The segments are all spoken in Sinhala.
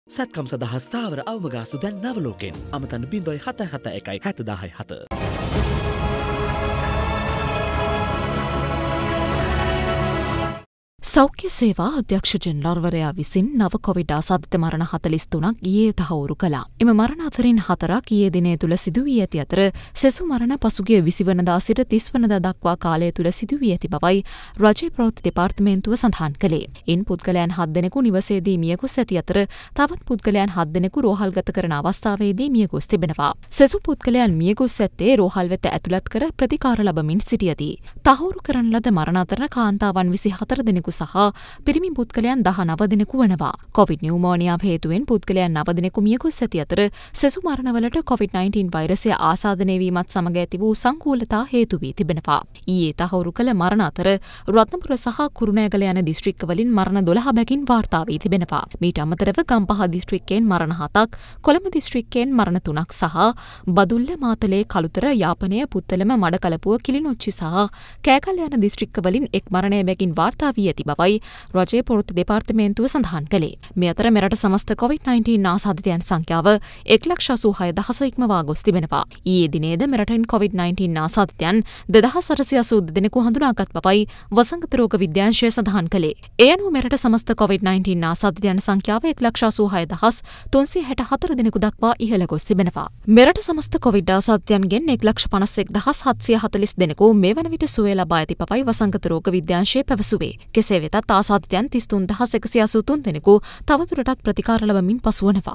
සැත්කම් සඳහා ස්ථාවර අවමගාස්තු දැන් නවලෝකෙන් අමතන්න 0.771 70 සෞඛ්‍ය සේවා අධ්‍යක්ෂ ජෙනරාල්වරයා විසින් නව කොවිඩ් ආසාදිත මරණ 43ක් ඊයේ තහවුරු කළා. එම මරණ අතරින් 4ක් ඊයේ දිනේ තුල සිදු වී ඇති අතර සෙසු මරණ පසුගිය 20 වනදා සිට 30 වනදා දක්වා කාලය තුල සිදු වී ඇති බවයි රජයේ ප්‍රවෘත්ති දෙපාර්තමේන්තුව සඳහන් කළේ. ඉන් පුද්ගලයන් 7 දෙනෙකු නිවසේදී මියගොස් ඇති අතර තවත් පුද්ගලයන් 7 දෙනෙකු රෝහල්ගත කරන අවස්ථාවේදී මියගොස් තිබෙනවා. සෙසු පුද්ගලයන් මියගොස් ඇත්තේ රෝහල් වෙත ඇතුළත් කර ප්‍රතිකාර ලබමින් සිටියදී. තහවුරු කරන ලද මරණ අතර කාන්තාවන් 24 දෙනෙකු සහ පිරිමි පුද්ගලයන් 19 දෙනෙකු වනවා. කොවිඩ් නියුමෝනියාව හේතුවෙන් පුද්ගලයන් 9 දෙනෙකු මියගොස් ඇති අතර සෙසු මරණවලට කොවිඩ්-19 වෛරසය ආසාදනය වීමත් සමග ඇති වූ සංකූලතා හේතු වී තිබෙනවා. ඊයේ තහවුරු කළ මරණ අතර රත්නපුර සහ කුරුණෑගල යන දිස්ත්‍රික්කවලින් මරණ 12 බැගින් වාර්තා වී තිබෙනවා. මීට අමතරව ගම්පහ දිස්ත්‍රික්කයෙන් මරණ 7ක්, කොළඹ දිස්ත්‍රික්කයෙන් මරණ 3ක් සහ බදුල්ල, මාතලේ, කළුතර, යාපනය, පුත්තලම, මඩකලපුව, කිලිනොච්චි සහ කෑගල්ල යන දිස්ත්‍රික්කවලින් එක් මරණය බැගින් වාර්තා වී ඇති බවයි රජයේ ප්‍රවෘත්ති දෙපාර්තමේන්තුව සඳහන් කළේ. මේ අතර මෙරට සමස්ත කොවිඩ්-19 ආසාදිතයන් සංඛ්‍යාව 1,86,000 ඉක්මවා ගොස් තිබෙනවා. ඊයේ දිනේද මෙරටින් කොවිඩ්-19 ආසාදිතයන් 2,482 දෙනෙකු හඳුනාගත් බවයි වසංගත රෝග විද්‍යාංශය සඳහන් කළේ. ඒ අනුව මෙරට සමස්ත කොවිඩ්-19 ආසාදිතයන් සංඛ්‍යාව 1,86,064 දෙනෙකු දක්වා ඉහළ ගොස් තිබෙනවා. මෙරට සමස්ත කොවිඩ් ආසාදිතයන්ගෙන් 1,51,740 දෙනෙකු මේ වන විට සුවය ලබා ඇති බවයි වසංගත රෝග විද්‍යාංශය පැවසුවේ. කෙසේ වෙතත් ආසාදිතයන් 33,183 දෙනෙකු තවදුරටත් ප්‍රතිකාර ලබමින් පසුවනවා.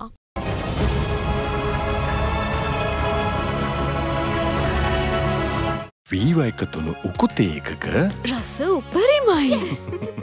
වීවා එකතුණු උකුතේ එකක රස උපරිමයි.